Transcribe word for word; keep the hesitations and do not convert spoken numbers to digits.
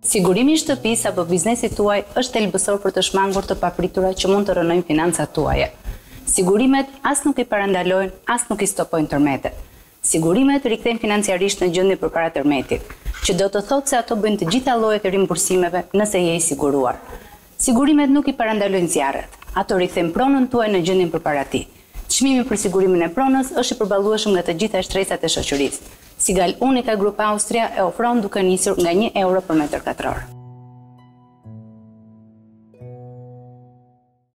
Sigurimi i shtëpisë apo biznesit tuaj është thelbësor për të shmangur të papritura që mund të rënojnë financat tuaja. Sigurimet as nuk i parandalojnë, as nuk i stopojnë tërmetet. Sigurimet rikthejnë financiarisht në gjendje përpara tërmetit, që do të thotë se ato bëjnë të gjitha llojet e rimbursimeve nëse je i siguruar. Sigurimet nuk i parandalojnë zjarret, ato rikthejnë pronën tuaj në gjendjen përpara tij. Çmimi për sigurimin e pronës është i përballueshëm nga të gjitha shtresat e shoqërisë. Sigal Unica Group Austria e ofron duke nisur nga një euro për metër katror.